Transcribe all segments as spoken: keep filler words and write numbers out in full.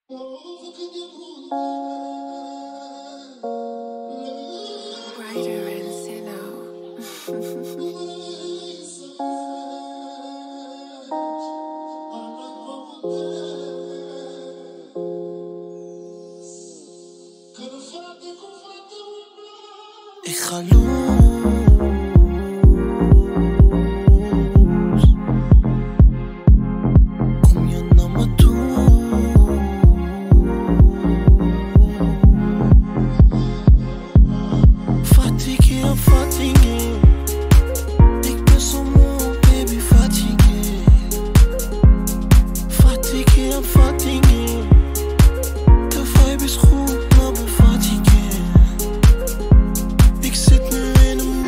Writer and sinner. Ik ga los. Kom je naar me toe? Fatigué, fatigué. Ik ben zo moe, baby, fatigué. Fatigué, fatigué. De vibe is goed, maar ben fatigué. Ik zit nu in een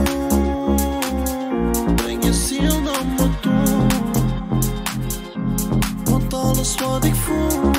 mood. Breng je ziel naar me toe. Want alles wat ik voel